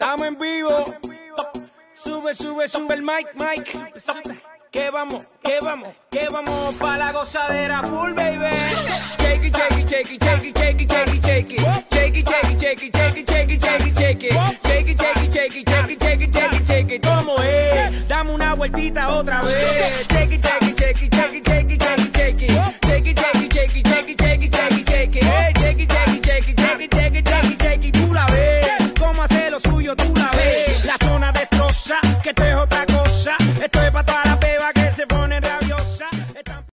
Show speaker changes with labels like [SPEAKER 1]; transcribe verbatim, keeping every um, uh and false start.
[SPEAKER 1] Estamos en vivo. Sube, sube, sube el mic, mic. Que vamos, que vamos, que vamos pa' la gozadera full, baby. Shake it, shake it, shake it, shake it, shake it, shake it, shake it. Shake it, shake it, shake it, shake it, shake it, shake it, shake it. Shake it, shake it, shake it, shake it, shake it, shake it, shake it. ¿Cómo es? Dame una vueltita otra vez. Shake it, shake it, shake it, shake it, shake it, shake it, shake it. Shake it, shake it, shake it, shake it,